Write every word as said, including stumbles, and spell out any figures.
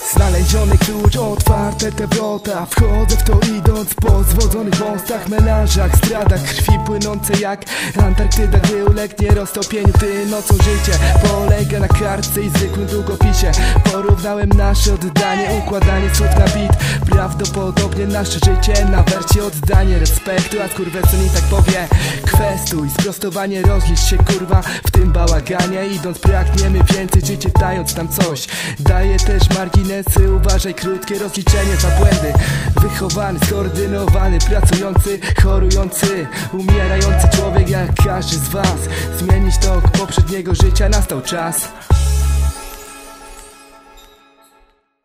Znaleziony klucz, otwarte te wrota. Wchodzę w to idąc po zwodzonych mostach, melanżach, zdradach krwi płynące jak Antarktyda, gdy ulegnie roztopieniu. Ty nocą życie polega na kartce i zwykłym długopisie. Porównałem nasze oddanie, układanie słów na bit. Prawdopodobnie nasze życie na wercie oddanie respektu, a skurwesyn i tak powie kwestuj, sprostowanie, rozlicz się kurwa w tym bałaganie. Idąc pragniemy więcej, czy czytając tam coś. Daję też marginesy, uważaj, krótkie rozliczenie za błędy. Wychowany, skoordynowany, pracujący, chorujący, umierający człowiek jak każdy z was. Zmienić tok poprzedniego życia nastał czas.